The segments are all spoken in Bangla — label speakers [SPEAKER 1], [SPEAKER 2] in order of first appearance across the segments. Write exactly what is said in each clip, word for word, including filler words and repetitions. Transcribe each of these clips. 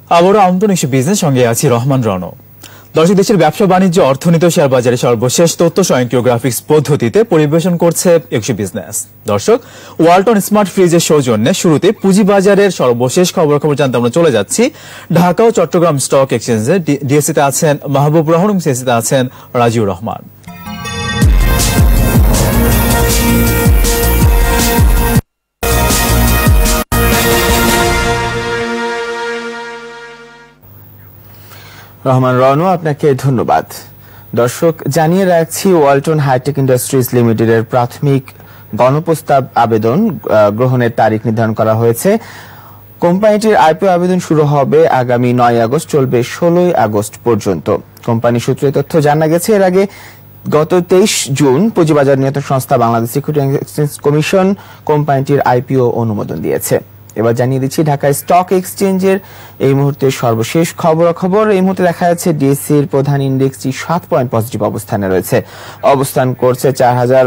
[SPEAKER 1] আবারও আমন্ত্রণ ইস্যু বিজনেস সঙ্গে আছি রহমান রণ। দর্শক, দেশের ব্যবসা বাণিজ্য অর্থনীতি ও শেয়ার বাজারে সর্বশেষ তথ্য স্বয়ংক্রিয় গ্রাফিক্স পদ্ধতিতে পরিবেশন করছে ইস্যু বিজনেস। দর্শক, ওয়ালটন স্মার্ট ফ্রিজের সৌজন্যে শুরুতে পুঁজিবাজারের সর্বশেষ খবর খবর জানতে আমরা চলে যাচ্ছি ঢাকা ও চট্টগ্রাম স্টক এক্সচেঞ্জে। ডিএসসিতে আছেন মাহবুব রহমান এবং সিএসসিতে আছেন রাজিউর রহমান।
[SPEAKER 2] রহমান রনু, আপনাকে ধন্যবাদ। দর্শক, জানিয়ে রাখছি ওয়ালটন হাইটেক ইন্ডাস্ট্রিজ লিমিটেডের প্রাথমিক গণপ্রস্তাব আবেদন গ্রহণের তারিখ নির্ধারণ করা হয়েছে। কোম্পানিটির আইপিও আবেদন শুরু হবে আগামী নয় আগস্ট, চলবে ষোলোই আগস্ট পর্যন্ত। কোম্পানি সূত্রে তথ্য জানা গেছে, এর আগে গত তেইশ জুন পুঁজিবাজার নিয়ন্ত্রণ সংস্থা বাংলাদেশ সিকিউরিটি এক্সচেঞ্জ কমিশন কোম্পানিটির আইপিও অনুমোদন দিয়েছে। এবার জানিয়ে দিচ্ছি ঢাকা স্টক এক্সচেঞ্জের এই মুহূর্তে সর্বশেষ খবরাখবর। এই মুহূর্তে দেখা যাচ্ছে ডিএসসির প্রধান ইন্ডেক্সটি সাত পয়েন্ট পজিটিভ অবস্থানে রয়েছে, অবস্থান করছে চার হাজার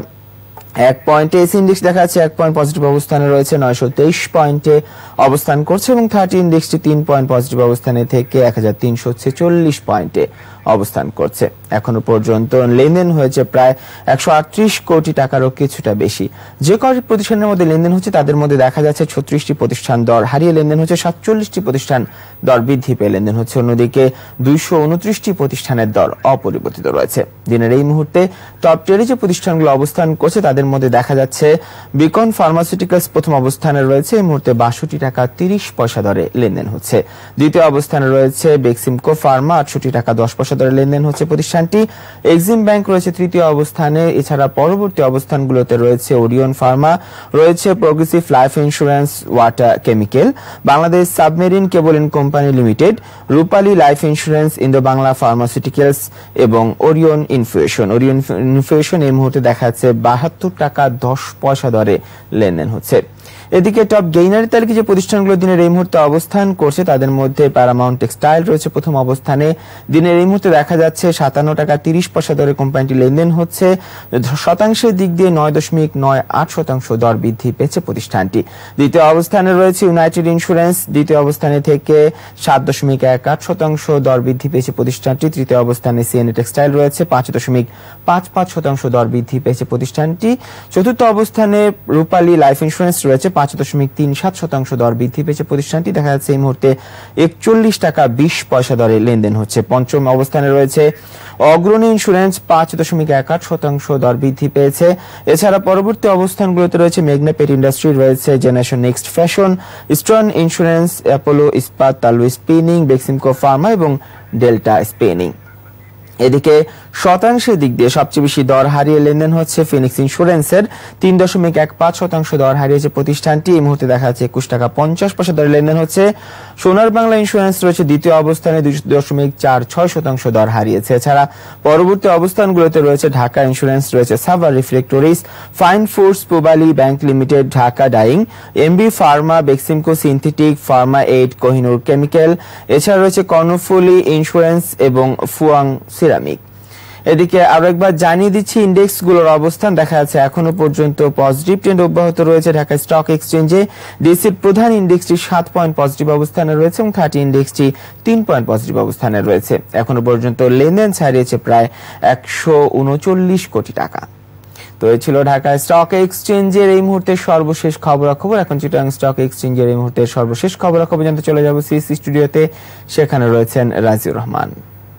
[SPEAKER 2] এক পয়েন্টে। এসি ইন্ডেক্স দেখা যাচ্ছে এক পয়েন্ট পজিটিভ অবস্থানে রয়েছে, নয়শো তেইশ পয়েন্টে অবস্থান করছে এবং থার্টি ইন্ডেক্সটি তিন পয়েন্ট পজিটিভ অবস্থানে থেকে এক হাজার তিনশো ছেচল্লিশ পয়েন্টে অবস্থান করছে। এখনো পর্যন্ত লেনদেন হয়েছে প্রায় একশো আটত্রিশ কোটি টাকারও কিছুটা বেশি। যে কটি প্রতিষ্ঠানের মধ্যে লেনদেন হচ্ছে তাদের মধ্যে দেখা যাচ্ছে ছত্রিশটি প্রতিষ্ঠান দর হারিয়ে লেনদেন হচ্ছে, সাতচল্লিশটি প্রতিষ্ঠান দর বৃদ্ধি পেয়ে লেনদেন হচ্ছে, অন্যদিকে দুইশো উনত্রিশটি প্রতিষ্ঠানের দর অপরিবর্তিত রয়েছে। দিনের এই মুহূর্তে টপ টেনে যে প্রতিষ্ঠানগুলো অবস্থান করছে তাদের মধ্যে দেখা যাচ্ছে বিকন ফার্মাসিউটিক্যালস প্রথম অবস্থানে রয়েছে, এই মুহূর্তে বাষট্টি টাকা তিরিশ পয়সা দরে লেনদেন হচ্ছে। দ্বিতীয় অবস্থানে রয়েছে বেক্সিমকো ফার্মা, আটষট্টি টাকা দশ পয়সা দরে লেনদেন হচ্ছে প্রতিষ্ঠানটি। এক্সিম ব্যাংক রয়েছে তৃতীয় অবস্থানে। এছাড়া পরবর্তী অবস্থানগুলোতে রয়েছে ওরিয়ন ফার্মা, রয়েছে progressive life insurance, water chemical, Bangladesh submarine cable ইন company limited, Rupali life insurance, Indo Bangla pharmaceuticals এবং ওরিয়ন ইনফিউশন। ওরিয়ন ইনফিউশন এই মুহূর্তে দেখা যাচ্ছে বাহাত্তর টাকা দশ পয়সা দরে লেনদেন হচ্ছে। এদিকে টপ গেইনারের তালিকায় যে প্রতিষ্ঠানগুলো দিনের এই মুহূর্তে অবস্থান করছে তাদের মধ্যে প্যারামাউন্ট টেক্সটাইল রয়েছে প্রথম অবস্থানে। দিনের এই মুহূর্তে দেখা যাচ্ছে সাতান্ন টাকা তিরিশ পয়সা দরে কোম্পানিটি লেনদেন হচ্ছে, শতাংশের দিক দিয়ে নয় দশমিক নয় আট শতাংশ দর বৃদ্ধি পেয়েছে প্রতিষ্ঠানটি। দ্বিতীয় অবস্থানে রয়েছে ইউনাইটেড ইন্স্যুরেন্স, দ্বিতীয় অবস্থানে থেকে সাত দশমিক এক আট শতাংশ দর বৃদ্ধি পেয়েছে প্রতিষ্ঠানটি। তৃতীয় অবস্থানে সিএনএ টেক্সটাইল রয়েছে, পাঁচ দশমিক পাঁচ পাঁচ শতাংশ দর বৃদ্ধি পেয়েছে প্রতিষ্ঠানটি। চতুর্থ অবস্থানে রূপালী লাইফ ইন্স্যুরেন্স রয়েছে, পাঁচ দশমিক তিন সাত শতাংশ দর বৃদ্ধি পেয়েছে প্রতিষ্ঠানটি। দেখা যাচ্ছে এই মুহূর্তে একচল্লিশ টাকা বিশ পয়সা দরে লেনদেন হচ্ছে। পঞ্চম অবস্থানে রয়েছে অগ্রণী ইন্স্যুরেন্স, পাঁচ দশমিক এক আট শতাংশ দর বৃদ্ধি পেয়েছে। এছাড়া পরবর্তী অবস্থানগুলোতে রয়েছে মেঘনা পেট ইন্ডাস্ট্রি, রয়েছে generation next fashion, eastern insurance, Apollo Ispat, Tallu spinning, Beximco pharma এবং ডেল্টা স্পিনিং। এদিকে শতাংশের দিক দিয়ে সবচেয়ে বেশি দর হারিয়ে লেনদেন হচ্ছে ফিনিক্স ইন্স্যুরেন্সের, তিন দশমিক এক পাঁচ শতাংশ দর হারিয়েছে প্রতিষ্ঠানটি। এই মুহূর্তে দেখা যাচ্ছে একুশ টাকা পঞ্চাশ পয়সা দরে লেনদেন হচ্ছে। সোনার বাংলা ইন্স্যুরেন্স রয়েছে দ্বিতীয় অবস্থানে, দুই দশমিক চার ছয় শতাংশ দর হারিয়েছে। এছাড়া পরবর্তী অবস্থানগুলোতে রয়েছে ঢাকা ইন্স্যুরেন্স, রয়েছে Savar refractories, fine foods, Pubali bank limited, Dhaka dyeing, MB pharma, Beximco synthetic, pharma aid, Kohinoor chemical. এছাড়া রয়েছে কর্ণফুলি ইন্স্যুরেন্স এবং ফুয়াং সিরামিক। এদিকে আরো একবার জানিয়ে দিচ্ছি ইন্ডেক্সগুলোর অবস্থান। দেখা যাচ্ছে এখনো পর্যন্ত পজিটিভ ট্রেন্ড অব্যাহত রয়েছে ঢাকা স্টক এক্সচেঞ্জে। ডিএসসির প্রধান ইন্ডেক্সটি সাত পয়েন্ট পজিটিভ অবস্থানে রয়েছে এবং থার্টি ইন্ডেক্সটি তিন পয়েন্ট পজিটিভ অবস্থানে রয়েছে। এখনো পর্যন্ত লেনদেন ছাড়িয়েছে প্রায় একশো উনচল্লিশ কোটি টাকা। তো এই ছিল ঢাকা স্টক এক্সচেঞ্জের এই মুহূর্তে সর্বশেষ খবরাখবর। এখন চিটাগাং স্টক এক্সচেঞ্জের এই মুহূর্তে সর্বশেষ খবরাখবর জানতে চলে যাব সিএসসি স্টুডিওতে, সেখানে রয়েছেন রাজিউর রহমান।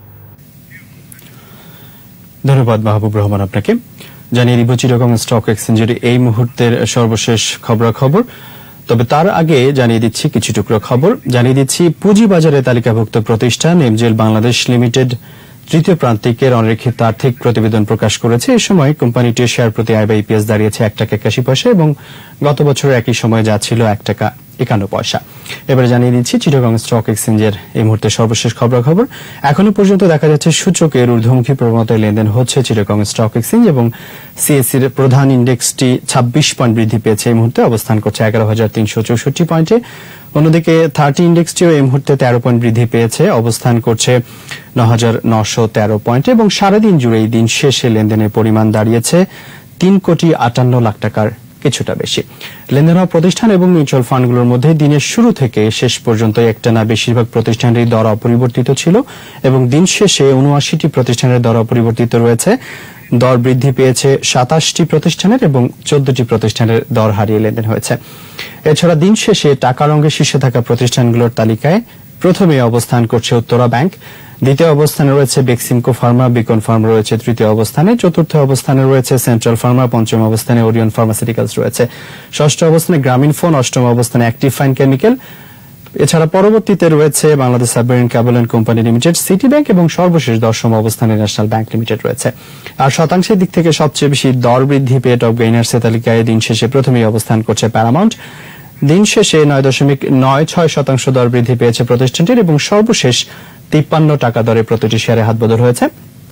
[SPEAKER 3] ধন্যবাদ মাহবুব রহমান আপনাকে। জানিয়ে দিব চিটাগং স্টক এক্সচেঞ্জের এই মুহূর্তের সর্বশেষ খবরাখবর। তবে তার আগে জানিয়ে দিচ্ছি কিছু টুকরো খবর। জানিয়ে দিচ্ছি পুঁজিবাজারে তালিকাভুক্ত প্রতিষ্ঠান এমজেল বাংলাদেশ লিমিটেড তৃতীয় প্রান্তিকের অনিরীক্ষিত আর্থিক প্রতিবেদন প্রকাশ করেছে। এই সময় কোম্পানিটির শেয়ার প্রতি আই বা ইপিএস দাঁড়িয়েছে এক টাকা একাশি পয়সা এবং গত বছরের একই সময় যা ছিল এক টাকা একান্ন পয়সা। এবারে জানিয়ে দিচ্ছি চিটাগং স্টক এক্সচেঞ্জের এই মুহূর্তে সর্বশেষ খবরাখবর। এখনো পর্যন্ত দেখা যাচ্ছে সূচকের ঊর্ধ্বমুখী প্রবণতায় লেনদেন হচ্ছে চিটাগং স্টক এক্সচেঞ্জ এবং সিএসসির প্রধান ইন্ডেক্সটি ছাব্বিশ পয়েন্ট বৃদ্ধি পেয়েছে, এই মুহূর্তে অবস্থান করছে এগারো হাজার তিনশো চৌষট্টি পয়েন্টে। অন্যদিকে থার্টি ইন্ডেক্সটিও এই মুহূর্তে তেরো পয়েন্ট বৃদ্ধি পেয়েছে, অবস্থান করছে ন হাজার নশো তেরো পয়েন্টে এবং সারাদিন জুড়ে এই দিন শেষে লেনদেনের পরিমাণ দাঁড়িয়েছে তিন কোটি আটান্ন লাখ টাকার কিছুটা বেশি। লেনদেন হওয়া প্রতিষ্ঠান এবং মিউচুয়াল ফান্ডগুলোর মধ্যে দিনের শুরু থেকে শেষ পর্যন্ত একটানা বেশিরভাগ প্রতিষ্ঠানেরই দর অপরিবর্তিত ছিল এবং দিন শেষে উনআশিটি প্রতিষ্ঠানের দর অপরিবর্তিত রয়েছে। দর বৃদ্ধি পেয়েছে সাতাশটি প্রতিষ্ঠানের এবং চোদ্দটি প্রতিষ্ঠানের দর হারিয়ে লেনদেন হয়েছে। এছাড়া দিন শেষে টাকার অঙ্গে শীর্ষে থাকা প্রতিষ্ঠানগুলোর তালিকায় প্রথমে অবস্থান করছে উত্তরা ব্যাংক, দ্বিতীয় অবস্থানে রয়েছে বেক্সিমকো ফার্মা, বিকন ফার্মা রয়েছে তৃতীয় অবস্থানে, চতুর্থ অবস্থানে রয়েছে সেন্ট্রাল ফার্মা, পঞ্চম অবস্থানে ওরিয়ন ফার্মাসিউটিক্যালস রয়েছে, ষষ্ঠ অবস্থানে গ্রামীণ ফোন, অষ্টম অবস্থানে অ্যাক্টিভ ফাইন কেমিক্যাল। এছাড়া পরবর্তীতে রয়েছে Bangladesh submarine cable and company limited, city bank এবং সর্বশেষ দশম অবস্থানে ন্যাশনাল ব্যাংক লিমিটেড রয়েছে। আর শতাংশের দিক থেকে সবচেয়ে বেশি দর বৃদ্ধি পেয়ে টপ গেইনার্স তালিকায় দিন শেষে প্রথমেই অবস্থান করছে প্যারামাউন্ট। দিন শেষে নয় দশমিক নয় ছয় শতাংশ দর বৃদ্ধি পেয়েছে প্রতিষ্ঠানটির এবং সর্বশেষ তিপ্পান্ন টাকা দরে প্রতিটি শেয়ারে হাতবদল হয়েছে।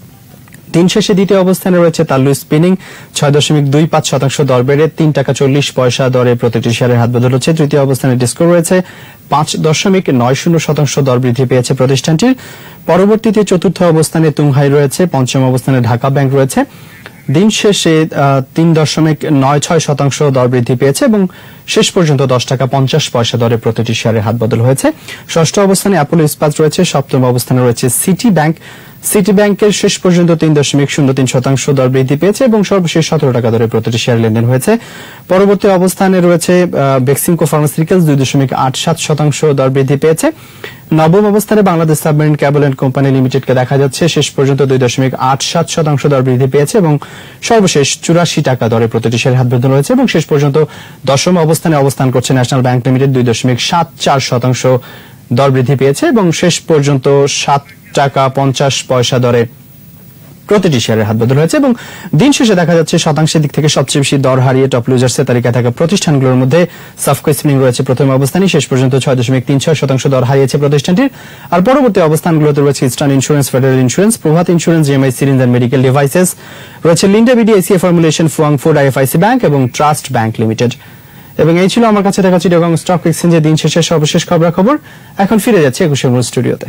[SPEAKER 3] দিন শেষে দ্বিতীয় অবস্থানে রয়েছে তাল্লু স্পিনিং, ছয় দশমিক দুই পাঁচ শতাংশ দর বেড়ে তিন টাকা চল্লিশ পয়সা দরে প্রতিটি শেয়ারে হাতবদল হচ্ছে। তৃতীয় অবস্থানে ডিসকো রয়েছে, পাঁচ দশমিক নয় শূন্য শতাংশ দর বৃদ্ধি পেয়েছে প্রতিষ্ঠানটির। পরবর্তীতে চতুর্থ অবস্থানে তুংহাই রয়েছে, পঞ্চম অবস্থানে ঢাকা ব্যাংক রয়েছে। দিন শেষে তিন দশমিক নয় ছয় শতাংশ দর বৃদ্ধি পেয়েছে এবং শেষ পর্যন্ত দশ টাকা পঞ্চাশ পয়সা দরে প্রতিটি শেয়ারে হাতবদল হয়েছে। ষষ্ঠ অবস্থানে অ্যাপোলো ইস্পাত রয়েছে, সপ্তম অবস্থানে রয়েছে সিটি ব্যাংক। সিটি ব্যাংকের শেষ পর্যন্ত তিন দশমিক শূন্য তিন শতাংশ দর বৃদ্ধি পেয়েছে এবং সর্বশেষ সতেরো টাকা দরে প্রতিটি শেয়ার লেনদেন হয়েছে। পরবর্তী অবস্থানে রয়েছে বেক্সিমকো ফার্মাসিউটিক্যালস, দুই দশমিক আট সাত শতাংশ দর বৃদ্ধি পেয়েছে। নবম অবস্থানে Bangladesh submarine cable and company লিমিটেডকে দেখা যাচ্ছে, শেষ পর্যন্ত দুই দশমিক আট সাত শতাংশ দর বৃদ্ধি পেয়েছে এবং সর্বশেষ চুরাশি টাকা দরে প্রতিটি শেয়ার হাতবদল হয়েছে এবং শেষ পর্যন্ত দশম অবস্থানে অবস্থান করছে ন্যাশনাল ব্যাংক লিমিটেড, দুই দশমিক সাত চার শতাংশ দর বৃদ্ধি পেয়েছে এবং শেষ পর্যন্ত সাত টাকা পঞ্চাশ পয়সা দরে প্রতিটি শেয়ারের হাতবদল হয়েছে এবং দিন শেষে দেখা যাচ্ছে শতাংশের দিক থেকে সবচেয়ে বেশি দর হারিয়ে টপ লুজার্সের তালিকায় থাকা প্রতিষ্ঠানগুলোর মধ্যে সাফকো স্পিনিং রয়েছে প্রথম অবস্থানে, শেষ পর্যন্ত ছয় দশমিক তিন ছয় শতাংশ দর হারিয়েছে প্রতিষ্ঠানটির। আর পরবর্তী অবস্থানগুলোতে রয়েছে eastern insurance, federal insurance, Prabhat insurance, GMI syringe and medical devices রয়েছে, Linda BD, ACA formulation, Fuwang food, IFIC bank এবং ট্রাস্ট ব্যাংক লিমিটেড। এবং এই ছিল আমার কাছে থাকা চিটাগং স্টক এক্সচেঞ্জের দিন শেষের সর্বশেষ খবরাখবর। এখন ফিরে যাচ্ছে একুশে মূল স্টুডিওতে।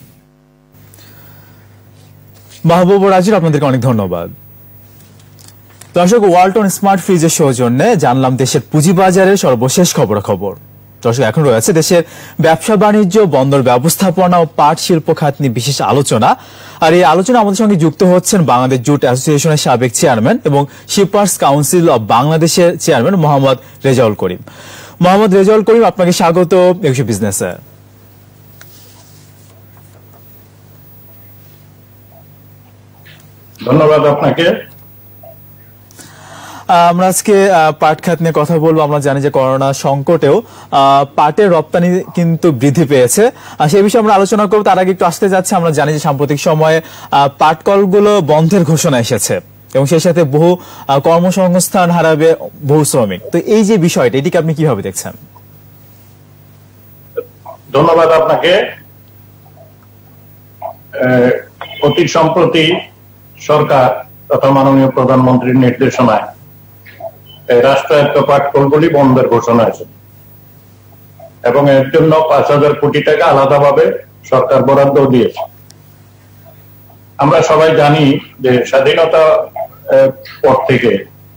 [SPEAKER 1] মাহবুব ও রাজির, আপনাদেরকে অনেক ধন্যবাদ। দর্শক, ওয়ালটন স্মার্ট ফ্রিজের সৌজন্যে জানলাম দেশের পুঁজিবাজারের সর্বশেষ খবরাখবর। দর্শক, এখন রয়েছে দেশের ব্যবসা বাণিজ্য, বন্দর ব্যবস্থাপনা ও পাট শিল্প খাত নিয়ে বিশেষ আলোচনা। আর এই আলোচনা আমাদের সঙ্গে যুক্ত হচ্ছেন বাংলাদেশ জুট অ্যাসোসিয়েশনের সাবেক চেয়ারম্যান এবং শিপার্স কাউন্সিল অব বাংলাদেশের চেয়ারম্যান মোহাম্মদ রেজাউল করিম। মোহাম্মদ রেজাউল করিম, আপনাকে স্বাগত একুশে বিজনেসে।
[SPEAKER 4] ধন্যবাদ আপনাকে।
[SPEAKER 1] আমরা আজকে পাট খাত নিয়ে কথা বলবো। আমরা জানি যে করোনা সংকটেও পাটের রপ্তানি কিন্তু বৃদ্ধি পেয়েছে, আর সেই বিষয়ে আমরা আলোচনা করবো। তার আগে একটু আসতে যাচ্ছে, আমরা জানি যে সাম্প্রতিক সময়ে পাট কলগুলো বন্ধের ঘোষণা এসেছে এবং সেই সাথে বহু কর্মসংস্থান হারাবে বহু শ্রমিক। তো এই যে বিষয়টা, এটিকে আপনি কিভাবে দেখছেন?
[SPEAKER 4] ধন্যবাদ আপনাকে। অতি সম্প্রতি সরকার তথা মাননীয় প্রধানমন্ত্রীর নির্দেশনায় রাষ্ট্রায়ত্ত পাট কলগুলি বন্ধের ঘোষণা এসেছে এবং এর জন্য পাঁচ হাজার কোটি টাকা আলাদাভাবে সরকার বরাদ্দ দিয়েছে। আমরা সবাই জানি যে স্বাধীনতা পর থেকে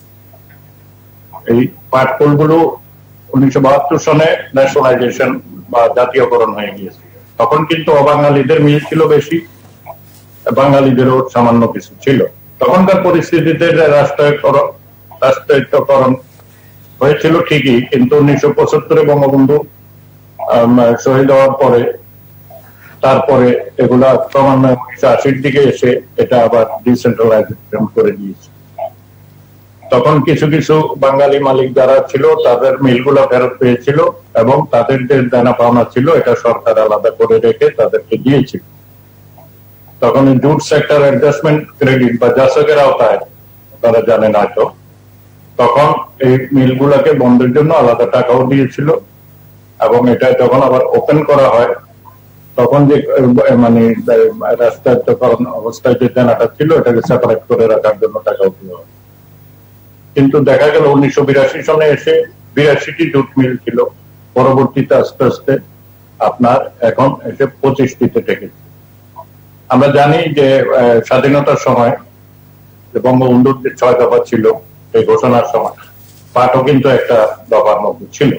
[SPEAKER 4] এই পাট কলগুলো উনিশশো বাহাত্তর সনে ন্যাশনালাইজেশন বা জাতীয়করণ হয়ে গিয়েছে। তখন কিন্তু অবাঙালিদের মিল ছিল বেশি, বাঙালিদেরও সামান্য কিছু ছিল। তখনকার পরিস্থিতিতে রাষ্ট্রায়ত্তকরণ রাষ্ট্রায়ত্তকরণ হয়েছিল ঠিকই, কিন্তু উনিশশো পঁচাত্তরে বঙ্গবন্ধু শহীদ হওয়ার পরে তারপরে এগুলা ক্রমান্বয়ে উনিশশো আশির দিকে এসে এটা আবার ডিসেন্ট্রালাইজেশন করে দিয়েছে। তখন কিছু কিছু বাঙালি মালিক যারা ছিল তাদের মিলগুলো ফেরত পেয়েছিল এবং তাদের যে দেনা পাওনা ছিল এটা সরকার আলাদা করে রেখে তাদেরকে দিয়েছিল। তখন জুট সেক্টর অ্যাডজাস্টমেন্ট ক্রেডিট বা জাসকের আওতায়, তারা জানেন হয়তো, তখন এই মিলগুলোকে বন্ধের জন্য আলাদা টাকাও দিয়েছিল এবং এটা যখন আবার ওপেন করা হয় তখন যে মানে রাষ্ট্রায়ত্তকরণ অবস্থায় যে দেনাটা ছিল এটাকে সেপারেট করে রাখার জন্য টাকাও দেওয়া হয়। কিন্তু দেখা গেল উনিশশো বিরাশি সনে এসে বিরাশিটি জুট মিল ছিল, পরবর্তীতে আস্তে আস্তে আপনার এখন এসে পঁচিশটিতে ঠেকেছে। আমরা জানি যে স্বাধীনতার সময় বঙ্গবন্ধুর যে ছয় দফা ছিল এই ঘোষণার সময়, পাটও কিন্তু একটা দফার মধ্যে ছিল।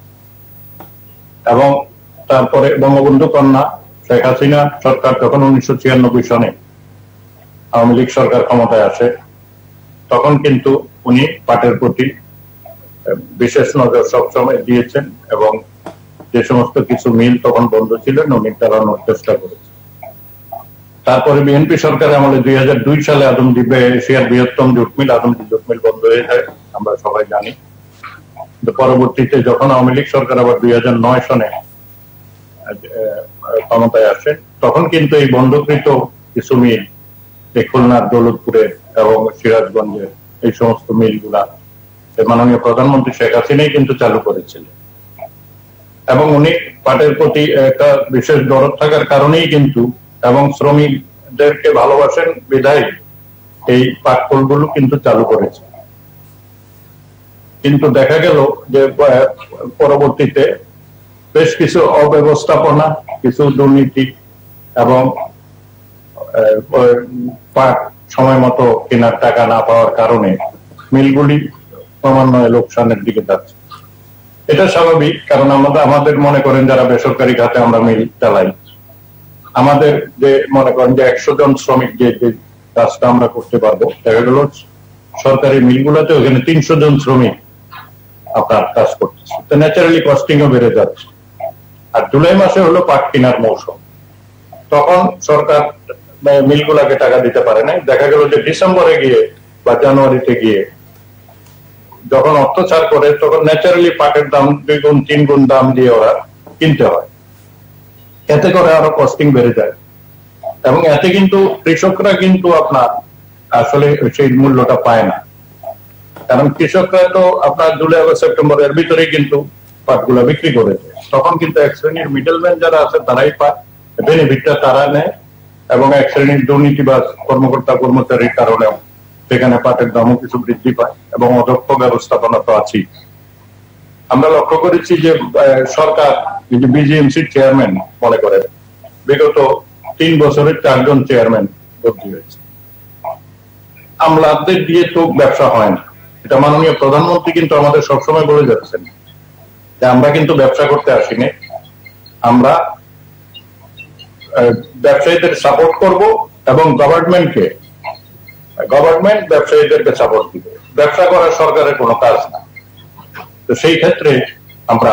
[SPEAKER 4] এবং তারপরে বঙ্গবন্ধু কন্যা শেখ হাসিনা সরকার যখন উনিশশো ছিয়ানব্বই সনে আওয়ামী লীগ সরকার ক্ষমতায় আসে, তখন কিন্তু উনি পাটের প্রতি বিশেষ নজর সবসময় দিয়েছেন এবং যে সমস্ত কিছু মিল তখন বন্ধ ছিলেন উনি চালানোর চেষ্টা করেছেন। তারপরে বিএনপি সরকার আমলে দুই হাজার দুই সালে আদমদ্বীপে এশিয়ার বৃহত্তম জুট মিল আদমদ্বীপ জুট মিল বন্ধ হয়ে যায়, আমরা সবাই জানি। পরবর্তীতে যখন আওয়ামী লীগ সরকার আবার দুই হাজার নয় সনে ক্ষমতায় আসে, তখন কিন্তু এই বন্ধকৃত কিছু মিল খুলনার দৌলতপুরের এবং সিরাজগঞ্জের এই সমস্ত মিলগুলা মাননীয় প্রধানমন্ত্রী শেখ হাসিনাই কিন্তু চালু করেছিলেন। এবং উনি পাটের প্রতি একটা বিশেষ দরদ থাকার কারণেই কিন্তু এবং শ্রমিকদেরকে ভালোবাসেন বিধায় এই পাট কলগুলো কিন্তু চালু করেছে। কিন্তু দেখা গেল যে পরবর্তীতে বেশ কিছু অব্যবস্থাপনা, কিছু দুর্নীতি এবং পাট সময় মতো কেনার টাকা না পাওয়ার কারণে মিলগুলি ক্রমান্বয়ে লোকসানের দিকে যাচ্ছে। এটা স্বাভাবিক, কারণ আমাদের আমাদের মনে করেন যারা বেসরকারি খাতে আমরা মিল চালাই, আমাদের যে মনে করেন যে একশো জন শ্রমিক যে কাজটা আমরা করতে পারবো, দেখা গেল সরকারি মিলগুলোতে ওখানে তিনশো জন শ্রমিক আপনার কাজ করতেছে, তো ন্যাচারালি কস্টিংও বেড়ে যাচ্ছে। আর জুলাই মাসে হলো পাট কেনার মৌসুম, তখন সরকার মিলগুলাকে টাকা দিতে পারে না। দেখা গেল যে ডিসেম্বরে গিয়ে বা জানুয়ারিতে গিয়ে যখন অর্থ ছাড় করে, তখন ন্যাচারালি পাটের দাম দুই গুণ তিন গুণ দাম দিয়ে ওরা কিনতে হয়, এতে করে আরো কস্টিং বেড়ে যায়। এবং এতে কিন্তু কৃষকরা কিন্তু আপনার আসলে সেই মূল্যটা পায় না, কারণ কৃষকরা তো আপনার জুলাই আগস্ট সেপ্টেম্বর এর ভিতরে কিন্তু পাটগুলা বিক্রি করেছে, তখন কিন্তু এক শ্রেণীর মিডলম্যান যারা আছে তারাই পায়, বেনিফিটটা তারা নেয়। এবং এক শ্রেণীর দুর্নীতিবাজ কর্মকর্তা কর্মচারীর কারণেও সেখানে পাটের দামও কিছু বৃদ্ধি পায় এবং অদক্ষ ব্যবস্থাপনা তো আছেই। আমরা লক্ষ্য করেছি যে সরকার বিজিএমসির চেয়ারম্যান মনে করেন বিগত তিন বছরের চারজন চেয়ারম্যান বদলি হয়েছে। আমলাদের দিয়ে তো ব্যবসা হয় না, এটা মাননীয় প্রধানমন্ত্রী কিন্তু আমাদের সবসময় বলে যাচ্ছেন যে আমরা কিন্তু ব্যবসা করতে আসিনি, আমরা ব্যবসায়ীদের সাপোর্ট করব এবং গভর্নমেন্টকে গভর্নমেন্ট ব্যবসায়ীদেরকে সাপোর্ট দিবে, ব্যবসা করা সরকারের কোনো কাজ না। তো সেই ক্ষেত্রে আমরা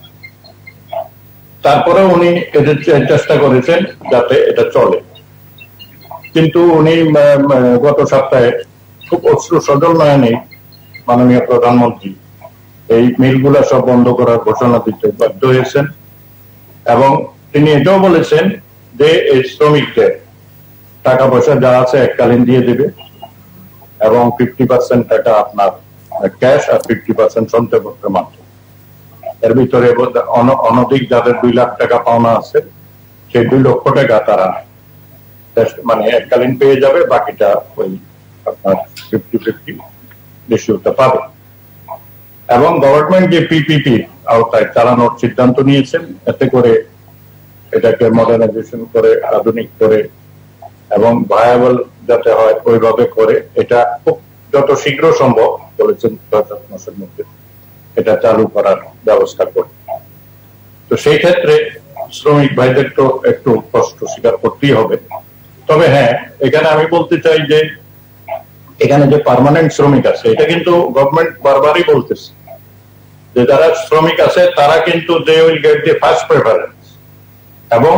[SPEAKER 4] তারপরে উনি এদের চেষ্টা করেছেন যাতে এটা চলে, কিন্তু উনি গত সপ্তাহে খুব অশ্রু সজল নয়নে মাননীয় প্রধানমন্ত্রী এই মিলগুলা সব বন্ধ করার ঘোষণা দিতে বাধ্য হয়েছেন। এবং তিনি এটাও বলেছেন যে এই শ্রমিকদের টাকা পয়সা যা আছে এককালীন দিয়ে দেবে এবং ফিফটি পার্সেন্ট টাকা আপনার ক্যাশ আর ফিফটি পার্সেন্ট সঞ্চয়পত্রের মাধ্যমে। এর ভিতরে অনধিক যাদের দুই লাখ টাকা পাওনা আছে সেই দুই লক্ষ টাকা তারা মানে এককালীন পেয়ে যাবে, বাকিটা ওই আপনার ফিফটি ফিফটি রেশিওতে পাবে। এবং গভর্নমেন্ট যে পিপিপি আওতায় চালানোর সিদ্ধান্ত নিয়েছেন, এতে করে এটাকে মডার্নাইজেশন করে আধুনিক করে এবং ভায়াবল যাতে হয় ওইভাবে করে এটা খুব যত শীঘ্র সম্ভব বলেছেন ছয় সাত মাসের মধ্যে এটা চালু করার ব্যবস্থা করে। তো সেই ক্ষেত্রে শ্রমিক ভাইদের তো একটু কষ্ট স্বীকার করতেই হবে। তবে হ্যাঁ, এখানে আমি বলতে চাই যে এখানে যে পার্মানেন্ট শ্রমিক আছে এটা কিন্তু গভর্নমেন্ট বারবারই বলতেছে যে যারা শ্রমিক আছে তারা কিন্তু they will get the first preference. এবং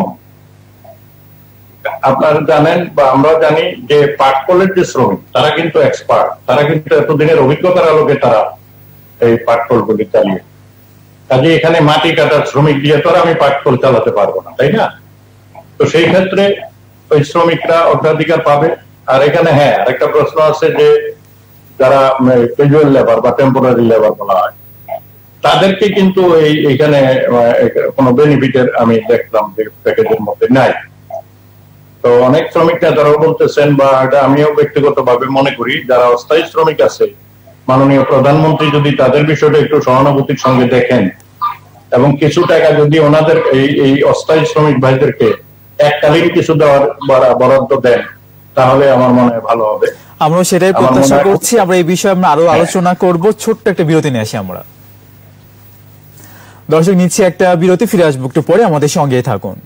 [SPEAKER 4] আপনারা জানেন বা আমরা জানি যে পাট কলের যে শ্রমিক তারা কিন্তু এক্সপার্ট, তারা কিন্তু এতদিনের অভিজ্ঞতার আলোকে তারা এই পাট কলগুলি চালিয়ে, কাজে এখানে মাটি কাটার শ্রমিক দিয়ে তো আমি পাট কল চালাতে পারবো না, তাই না? তো সেই ক্ষেত্রে ওই শ্রমিকরা অগ্রাধিকার পাবে। আর এখানে হ্যাঁ আরেকটা প্রশ্ন আছে যে যারা ক্যাজুয়াল লেবার বা টেম্পোরারি লেবার বলা হয় তাদেরকে কিন্তু এই এখানে কোনো বেনিফিটের আমি দেখলাম যে প্যাকেজের মধ্যে নাই। তো অনেক শ্রমিক নেতারাও বলতেছেন বা এটা আমিও ব্যক্তিগতভাবে মনে করি যারা অস্থায়ী শ্রমিক আছে মাননীয় প্রধানমন্ত্রী যদি তাদের বিষয়টা একটু সহানুভূতির সঙ্গে দেখেন এবং কিছু টাকা যদি ওনাদের এই এই অস্থায়ী শ্রমিক ভাইদেরকে এককালীন কিছু দেওয়ার বরাদ্দ দেন তাহলে আমার মনে হয় ভালো হবে।
[SPEAKER 1] আমরা সেটাই প্রত্যাশা করছি। আমরা এই বিষয়ে আমরা আরো আলোচনা করব। ছোট্ট একটা বিরতি নিয়ে আসি আমরা। দর্শক, নিচ্ছে একটা বিরতি, ফিরে আসবো একটু পরে, আমাদের সঙ্গেই থাকুন।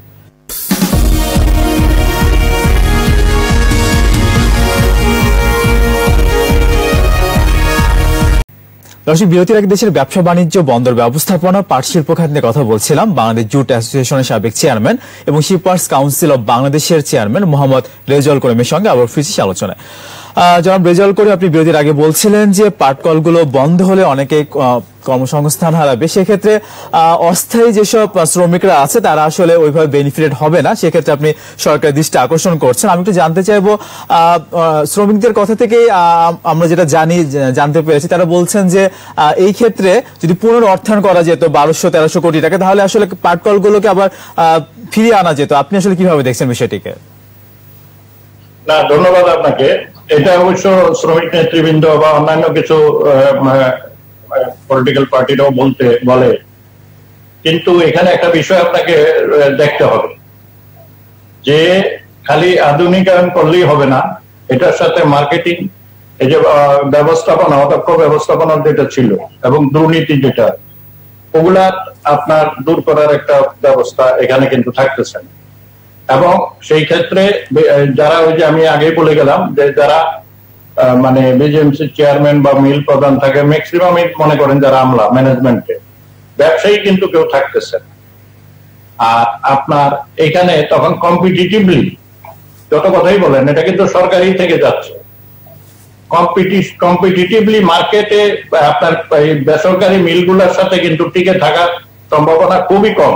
[SPEAKER 1] দর্শক, বিরতির আগে দেশের ব্যবসা বাণিজ্য, বন্দর ব্যবস্থাপনা, পাট শিল্প খাত নিয়ে কথা বলছিলাম বাংলাদেশ জুট অ্যাসোসিয়েশনের সাবেক চেয়ারম্যান এবং শিপার্স কাউন্সিল অব বাংলাদেশের চেয়ারম্যান মোহাম্মদ রেজাউল করিমের সঙ্গে আবার ফিরছি আলোচনায়। জনাব রেজাউল করিম, আপনি বিরতির আগে বলছিলেন যে পাটকলগুলো বন্ধ হলে অনেকে কর্মসংস্থান হারাবে, সেক্ষেত্রে অস্থায়ী যেসব শ্রমিকরা আছে তারা আসলে ওইভাবে বেনিফিটেড হবে না, সেক্ষেত্রে আপনি সরকারের দৃষ্টি আকর্ষণ করছেন। আমি একটু জানতে চাইবো, শ্রমিকদের কথা থেকেই আমরা যেটা জানি জানতে পেরেছি, তারা বলছেন যে এই ক্ষেত্রে যদি পুনর অর্থায়ন করা যেত বারোশো তেরোশো কোটি টাকা, তাহলে আসলে পাটকলগুলোকে আবার ফিরিয়ে আনা যেত। আপনি আসলে কিভাবে দেখছেন বিষয়টিকে?
[SPEAKER 4] না, ধন্যবাদ আপনাকে। এটা অবশ্য শ্রমিক নেতৃবৃন্দ বা অন্যান্য কিছু পলিটিক্যাল পার্টিরাও বলতে বলে, কিন্তু এখানে একটা বিষয় আপনাকে দেখতে হবে যে খালি আধুনিকায়ন করলেই হবে না, এটার সাথে মার্কেটিং, এই যে ব্যবস্থাপনা, অদক্ষ ব্যবস্থাপনা যেটা ছিল এবং দুর্নীতি যেটা, ওগুলা আপনার দূর করার একটা ব্যবস্থা এখানে কিন্তু থাকতেছে না। এবং সেই ক্ষেত্রে যারা, ওই যে আমি আগে বলে গেলাম যে যারা মানে বিজিএমসি চেয়ারম্যান বা মিল প্রধান থাকে, ম্যাক্সিমাম মনে করেন যারা আমলা ম্যানেজমেন্টে, ব্যবসায়ী কিন্তু কেউ থাকতেছে। আর আপনার এখানে তখন কম্পিটিটিভলি যত কথাই বলেন, এটা কিন্তু সরকারি থেকে যাচ্ছে, কম্পিটিটিভলি মার্কেটে আপনার বেসরকারি মিলগুলোর সাথে কিন্তু টিকে থাকার সম্ভাবনা খুবই কম।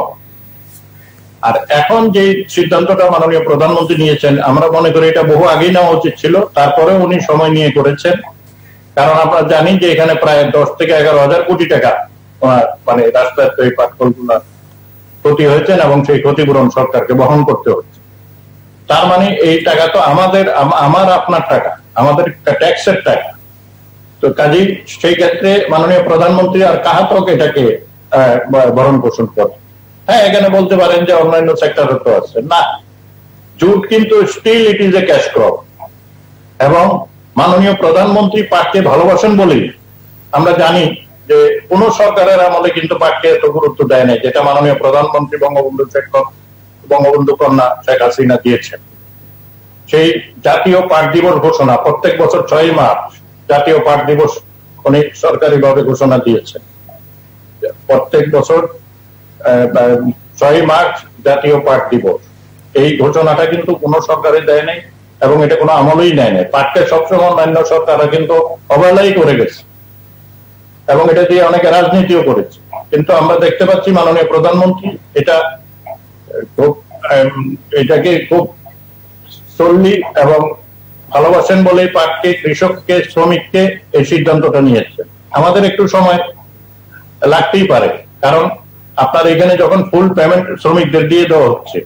[SPEAKER 4] আর এখন যে সিদ্ধান্তটা মাননীয় প্রধানমন্ত্রী নিয়েছেন, আমরা মনে করি এটা বহু আগেই নেওয়া উচিত ছিল, তারপরেও উনি সময় নিয়ে করেছেন। কারণ আমরা জানি যে এখানে প্রায় দশ থেকে এগারো হাজার কোটি টাকা মানে রাষ্ট্রায়ত্ত এই পাটকলগুলা ক্ষতি হয়েছেন এবং সেই ক্ষতিপূরণ সরকারকে বহন করতে হচ্ছে। তার মানে এই টাকা তো আমাদের, আমার আপনার টাকা, আমাদের ট্যাক্সের টাকা। তো কাজেই সেই ক্ষেত্রে মাননীয় প্রধানমন্ত্রী আর কাহাতক এটাকে ভরণ পোষণ করে। হ্যাঁ, এখানে বলতে পারেন যে অন্যান্য সেক্টরে তো আছে না, জুট কিন্তু still it is a cash crop. এবং মাননীয় প্রধানমন্ত্রী পাটকে ভালোবাসেন বলেই আমরা জানি যে কোন সরকারের আমলে কিন্তু পাটকে এত গুরুত্ব দেয় নাই, যেটা মাননীয় প্রধানমন্ত্রী বঙ্গবন্ধু শেখ বঙ্গবন্ধু কন্যা শেখ হাসিনা দিয়েছেন। সেই জাতীয় পাট দিবস ঘোষণা প্রত্যেক বছর ছয় মার্চ জাতীয় পাট দিবস উনি সরকারি ভাবে ঘোষণা দিয়েছেন। প্রত্যেক বছর ছয় মার্চ জাতীয় পাট দিবস, এই ঘোষণাটা কিন্তু কোন সরকারে দেয় নাই এবং এটা কোনো আমলেই নেয় নাই। পাটকে সবসময় অন্যান্য সরকাররা কিন্তু অবহেলাই করে গেছে এবং এটা দিয়ে অনেকে রাজনীতিও করেছে। কিন্তু আমরা দেখতে পাচ্ছি মাননীয় প্রধানমন্ত্রী এটা খুব এটাকে খুব চল্লি এবং ভালোবাসেন বলেই পাটকে, কৃষককে, শ্রমিককে এই সিদ্ধান্তটা নিয়েছেন। আমাদের একটু সময় লাগতেই পারে, কারণ আপনার এখানে যখন ফুল পেমেন্ট শ্রমিকদের দিয়ে দেওয়া হচ্ছে,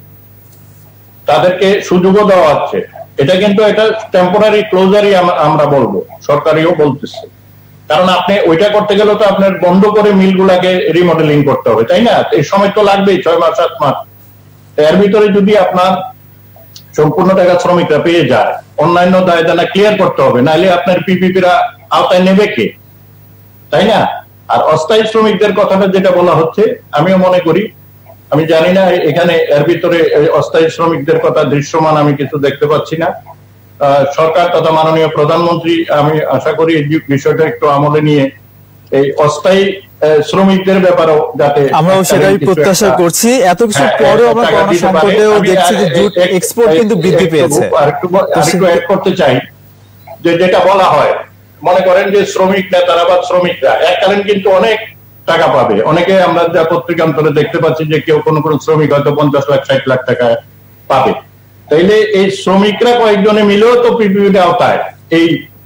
[SPEAKER 4] তাদেরকে সুযোগও দেওয়া হচ্ছে, এটা কিন্তু এটা টেম্পোরারি ক্লোজারই আমরা বলবো, সরকারিও বলতেছে। কারণ আপনি ওইটা করতে গেলে তো আপনার বন্ধ করে মিলগুলাকে রিমডেলিং করতে হবে, তাই না? এই সময় তো লাগবেই, ছয় মাস সাত মাস। এর ভিতরে যদি আপনার সম্পূর্ণ টাকা শ্রমিকরা পেয়ে যায়, অন্যান্য দায় দানা ক্লিয়ার করতে হবে, নাহলে আপনার পিপিপিরা আওতায় নেবে কে, তাই না? আর অস্থায়ী শ্রমিকদের কথাটা যেটা বলা হচ্ছে, আমিও মনে করি, আমি জানি না এখানে এর ভিতরে অস্থায়ী শ্রমিকদের কথা দৃশ্যমান আমি কিছু দেখতে পাচ্ছি না। সরকার তথা মাননীয় প্রধানমন্ত্রী আমি আশা করি এই বিষয়টা একটু আমলে নিয়ে এই অস্থায়ী শ্রমিকদের ব্যাপারেও যাতে,
[SPEAKER 1] আমরাও সেটাই প্রত্যাশা করছি। এত কিছু পরেও আমরা করোনা সংকটেও দেখছি যে জুট এক্সপোর্ট কিন্তু বৃদ্ধি পেয়েছে।
[SPEAKER 4] আরেকটু আরেকটু অ্যাড করতে চাই যে যেটা বলা হয়, মনে করেন যে শ্রমিক নেতারা বা শ্রমিকরা এককালীন কিন্তু অনেক টাকা পাবে। অনেকে আমরা যা পত্রিকান্তরে দেখতে পাচ্ছি যে কেউ কোনো কোনো শ্রমিক হয়তো পঞ্চাশ লাখ ষাট লাখ টাকা পাবে। তাইলে এই শ্রমিকরা কয়েকজনে মিলেও তো পিপিপির আওতায় এই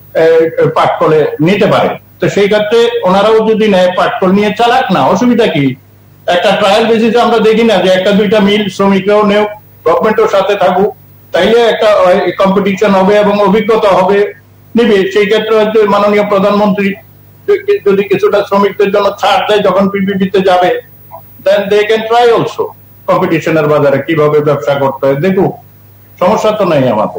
[SPEAKER 4] পাটকলে নিতে পারে। তো সেই ক্ষেত্রে ওনারাও যদি নেয়, পাটকল নিয়ে চালাক না, অসুবিধা কি? একটা ট্রায়াল বেসিসে আমরা দেখি না যে একটা দুইটা মিল শ্রমিকরাও নেও, গভর্নমেন্টের সাথে থাকুক, তাইলে একটা কম্পিটিশন হবে এবং অভিজ্ঞতা হবে, নিবে। সেই ক্ষেত্রে হয়তো মাননীয় প্রধানমন্ত্রী যদি কিছুটা শ্রমিকদের জন্য ছাড় দেয় যখন পিপিপিতে যাবে, then they can try also কম্পিটিশনের বাজারে কিভাবে ব্যবসা করতে হয়, দেখুক, সমস্যা তো নেই আমাদের।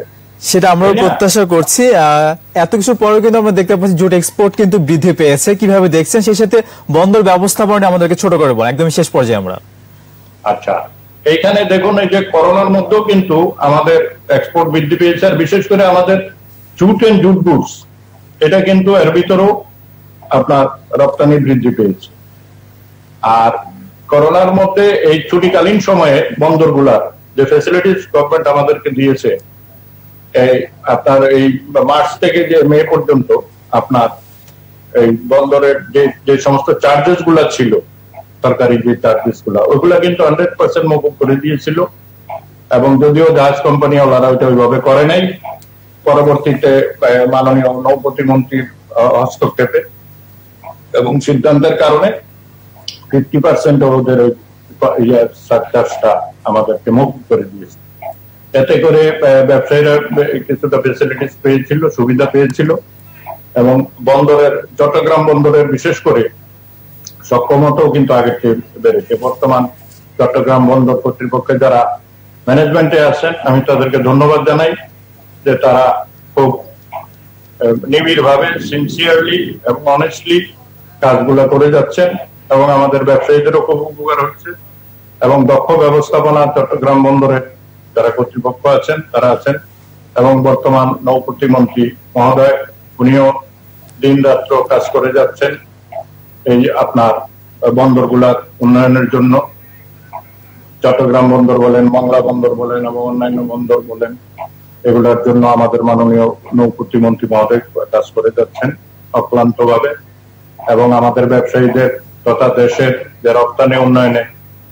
[SPEAKER 1] সেটা আমরা প্রত্যাশা করছি। এত কিছু পরেও কিন্তু আমরা দেখতে পাচ্ছি জুট এক্সপোর্ট কিন্তু বৃদ্ধি পেয়েছে, কিভাবে দেখছেন? সেই সাথে বন্দর ব্যবস্থাপনা আমাদেরকে ছোট করে বলেন, একদম শেষ পর্যায়ে আমরা।
[SPEAKER 4] আচ্ছা, এইখানে দেখুন এই যে করোনার মধ্যেও কিন্তু আমাদের এক্সপোর্ট বৃদ্ধি পেয়েছে, আর বিশেষ করে আমাদের জুট এন্ড জুট গুডস এটা কিন্তু এর ভিতরেও আপনার রপ্তানি বৃদ্ধি পেয়েছে। আর করোনার মধ্যে এই ছুটিকালীন সময়ে বন্দরগুলার যে ফ্যাসিলিটিস গভর্নমেন্ট আমাদেরকে দিয়েছে, এই আপনার এই মার্চ থেকে যে মে পর্যন্ত আপনার এই বন্দরের যে যে সমস্ত চার্জেস গুলা ছিল, সরকারি যে চার্জেস গুলা, ওইগুলা কিন্তু হান্ড্রেড পার্সেন্ট মকুব করে দিয়েছিল। এবং যদিও জাহাজ কোম্পানি ওনারা ওইটা ওইভাবে করে নাই, পরবর্তীতে মাননীয় নৌ প্রতিমন্ত্রীর হস্তক্ষেপে এবং সিদ্ধান্তের কারণে ফিফটি পার্সেন্ট ওদের ওই চার্জটা আমাদেরকে মকুব করে দিয়েছে। এতে করে ব্যবসায়ীরা কিছুটা ফেসিলিটিস পেয়েছিল, সুবিধা পেয়েছিল, এবং বন্দরের চট্টগ্রাম বন্দরের বিশেষ করে সক্ষমতাও কিন্তু আগের চেয়ে বেড়েছে। বর্তমান চট্টগ্রাম বন্দর কর্তৃপক্ষের যারা ম্যানেজমেন্টে আছেন, আমি তাদেরকে ধন্যবাদ জানাই যে তারা খুব নিবিড় ভাবে, সিনসিয়ারলি এবং অনেস্টলি কাজগুলো করে যাচ্ছেন, এবং আমাদের ব্যবসায়ীদেরও খুব উপকার হচ্ছে। এবং দক্ষ ব্যবস্থাপনা চট্টগ্রাম বন্দরের যারা কর্তৃপক্ষ আছেন তারা আছেন, এবং বর্তমান নৌ প্রতিমন্ত্রী মহোদয় উনিও দিন রাত্র কাজ করে যাচ্ছেন এই আপনার বন্দরগুলার উন্নয়নের জন্য। চট্টগ্রাম বন্দর বলেন, মংলা বন্দর বলেন এবং অন্যান্য বন্দর বলেন, এগুলোর জন্য আমাদের মাননীয় নৌ প্রতিমন্ত্রী মহোদয় কাজ করে যাচ্ছেন অক্লান্ত ভাবে। এবং আমাদের ব্যবসায়ীদের তথা দেশের যে রপ্তানি উন্নয়নে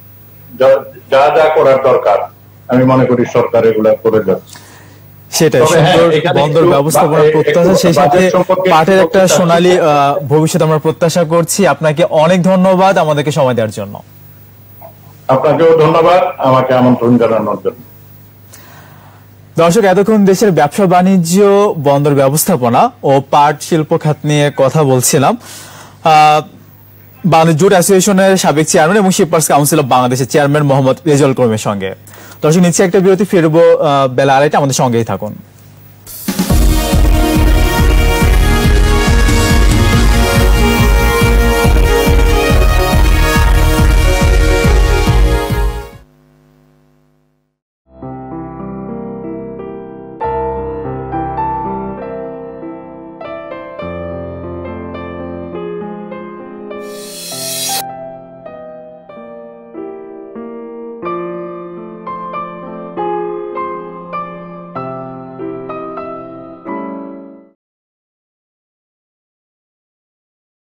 [SPEAKER 4] যা যা করার দরকার আমি মনে করি সরকার এগুলা করে যাচ্ছে।
[SPEAKER 1] সেটাই সুন্দর বন্দর ব্যবস্থাপনার প্রত্যাশা, সেই সাথে পাটের একটা সোনালী ভবিষ্যৎ আমরা প্রত্যাশা করছি। আপনাকে অনেক ধন্যবাদ আমাদেরকে সময় দেওয়ার জন্য।
[SPEAKER 4] আপনাকেও ধন্যবাদ আমাকে আমন্ত্রণ জানানোর জন্য।
[SPEAKER 1] দর্শক, এতক্ষণ দেশের ব্যবসা বাণিজ্য, বন্দর ব্যবস্থাপনা ও পাট শিল্প খাত নিয়ে কথা বলছিলাম বাংলাদেশ জুট অ্যাসোসিয়েশনের সাবেক চেয়ারম্যান এবং শিপার্স কাউন্সিল অব বাংলাদেশের চেয়ারম্যান মোহাম্মদ রেজাউল করিমের সঙ্গে। দর্শক, নিচ্ছে একটা বিরতি, ফিরবো বেলা আড়াইটা, আমাদের সঙ্গেই থাকুন।